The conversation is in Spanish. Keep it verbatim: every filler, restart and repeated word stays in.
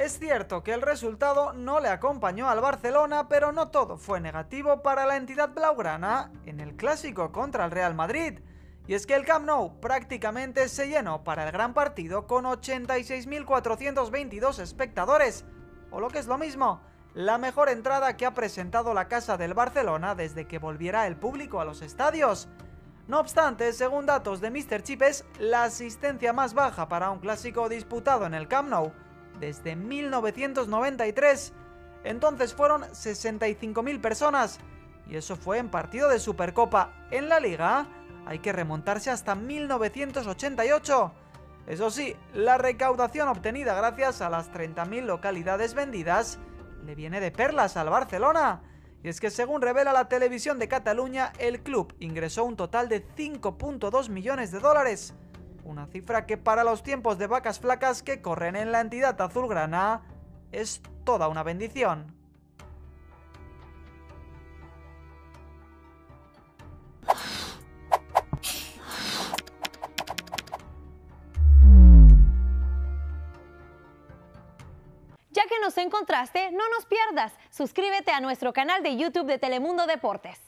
Es cierto que el resultado no le acompañó al Barcelona, pero no todo fue negativo para la entidad blaugrana en el clásico contra el Real Madrid. Y es que el Camp Nou prácticamente se llenó para el gran partido con ochenta y seis mil cuatrocientos veintidós espectadores, o lo que es lo mismo, la mejor entrada que ha presentado la casa del Barcelona desde que volviera el público a los estadios. No obstante, según datos de míster Chip, es la asistencia más baja para un clásico disputado en el Camp Nou desde mil novecientos noventa y tres, entonces fueron sesenta y cinco mil personas, y eso fue en partido de Supercopa. En la Liga hay que remontarse hasta mil novecientos ochenta y ocho. Eso sí, la recaudación obtenida gracias a las treinta mil localidades vendidas le viene de perlas al Barcelona. Y es que según revela la televisión de Cataluña, el club ingresó un total de cinco punto dos millones de dólares. Una cifra que para los tiempos de vacas flacas que corren en la entidad azulgrana es toda una bendición. Ya que nos encontraste, no nos pierdas. Suscríbete a nuestro canal de YouTube de Telemundo Deportes.